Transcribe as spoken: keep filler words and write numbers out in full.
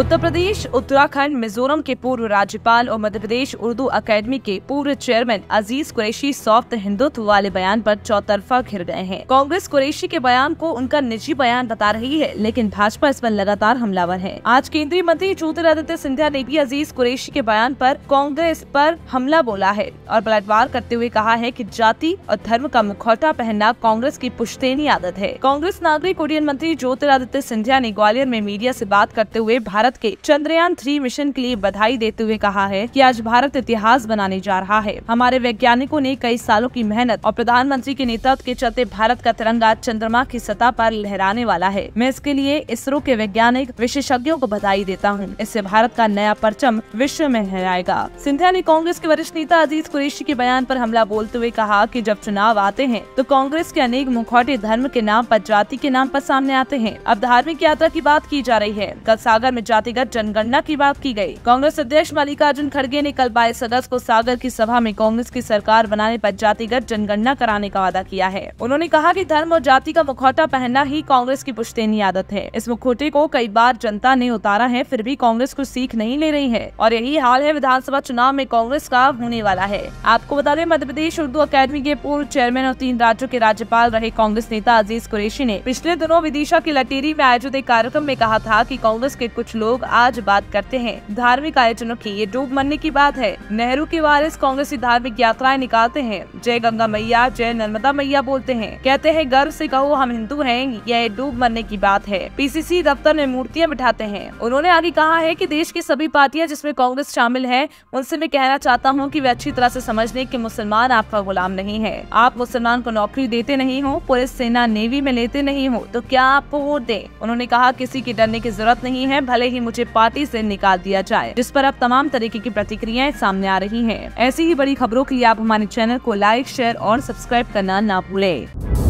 उत्तर प्रदेश, उत्तराखंड, मिजोरम के पूर्व राज्यपाल और मध्य प्रदेश उर्दू अकेडमी के पूर्व चेयरमैन अजीज कुरैशी सॉफ्ट हिंदुत्व वाले बयान पर चौतरफा घिर गए हैं। कांग्रेस कुरैशी के बयान को उनका निजी बयान बता रही है, लेकिन भाजपा इस पर लगातार हमलावर है। आज केंद्रीय मंत्री ज्योतिरादित्य सिंधिया ने भी अजीज कुरैशी के बयान पर कांग्रेस पर हमला बोला है और पलटवार करते हुए कहा है कि जाति और धर्म का मुखौटा पहनना कांग्रेस की पुश्तैनी आदत है। कांग्रेस नागरिक उड्डयन मंत्री ज्योतिरादित्य सिंधिया ने ग्वालियर में मीडिया से बात करते हुए भारत के चंद्रयान थ्री मिशन के लिए बधाई देते हुए कहा है कि आज भारत इतिहास बनाने जा रहा है। हमारे वैज्ञानिकों ने कई सालों की मेहनत और प्रधानमंत्री के नेतृत्व के चलते भारत का तिरंगा चंद्रमा की सतह पर लहराने वाला है। मैं इसके लिए इसरो के वैज्ञानिक विशेषज्ञों को बधाई देता हूँ। इससे भारत का नया परचम विश्व में लहराएगा। सिंधिया ने कांग्रेस के वरिष्ठ नेता अजीज कुरैशी के बयान पर हमला बोलते हुए कहा कि जब चुनाव आते हैं तो कांग्रेस के अनेक मुखौटे धर्म के नाम पर, जाति के नाम पर सामने आते हैं। अब धार्मिक यात्रा की बात की जा रही है। कल सागर में जातिगत जनगणना की बात की गई। कांग्रेस अध्यक्ष मल्लिकार्जुन खड़गे ने कल बाईस अगस्त को सागर की सभा में कांग्रेस की सरकार बनाने पर जातिगत जनगणना कराने का वादा किया है। उन्होंने कहा कि धर्म और जाति का मुखौटा पहनना ही कांग्रेस की पुश्तैनी आदत है। इस मुखौटे को कई बार जनता ने उतारा है, फिर भी कांग्रेस कुछ सीख नहीं ले रही है और यही हाल है विधानसभा चुनाव में कांग्रेस का होने वाला है। आपको बता दें, मध्य प्रदेश उर्दू अकेडमी के पूर्व चेयरमैन और तीन राज्यों के राज्यपाल रहे कांग्रेस नेता अजीज कुरैशी ने पिछले दिनों विदिशा की लटेरी में आयोजित एक कार्यक्रम में कहा था कि कांग्रेस के कुछ लोग आज बात करते हैं धार्मिक आयोजनों की, ये डूब मरने की बात है। नेहरू के वारिस कांग्रेसी धार्मिक यात्राएं निकालते हैं, जय गंगा मैया, जय नर्मदा मैया बोलते हैं, कहते हैं गर्व से कहो हम हिंदू हैं, यह डूब मरने की बात है। पीसीसी दफ्तर में मूर्तियां बिठाते हैं। उन्होंने आगे कहा है कि देश की सभी पार्टियां जिसमें कांग्रेस शामिल है, उनसे मैं कहना चाहता हूं कि वे अच्छी तरह से समझ लें कि मुसलमान आपका गुलाम नहीं है। आप मुसलमान को नौकरी देते नहीं हो, पुलिस, सेना, नेवी में लेते नहीं हो, तो क्या आपको वोट दें? उन्होंने कहा किसी की डरने की जरूरत नहीं है, भले ही मुझे पार्टी से निकाल दिया जाए, जिस पर अब तमाम तरीके की प्रतिक्रियाएं सामने आ रही हैं। ऐसी ही बड़ी खबरों के लिए आप हमारे चैनल को लाइक, शेयर और सब्सक्राइब करना ना भूलें।